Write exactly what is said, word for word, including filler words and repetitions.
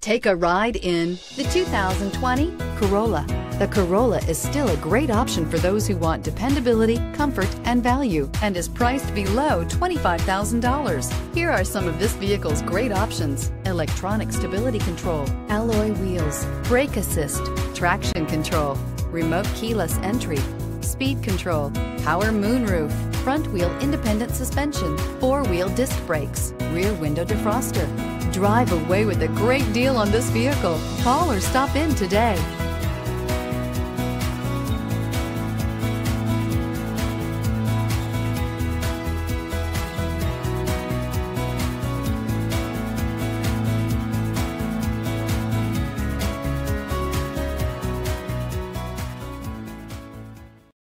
Take a ride in the two thousand twenty Corolla. The Corolla is still a great option for those who want dependability, comfort, and value, and is priced below twenty-five thousand dollars. Here are some of this vehicle's great options: electronic stability control, alloy wheels, brake assist, traction control, remote keyless entry, speed control, power moonroof, front wheel independent suspension, four-wheel disc brakes, rear window defroster. Drive away with a great deal on this vehicle. Call or stop in today.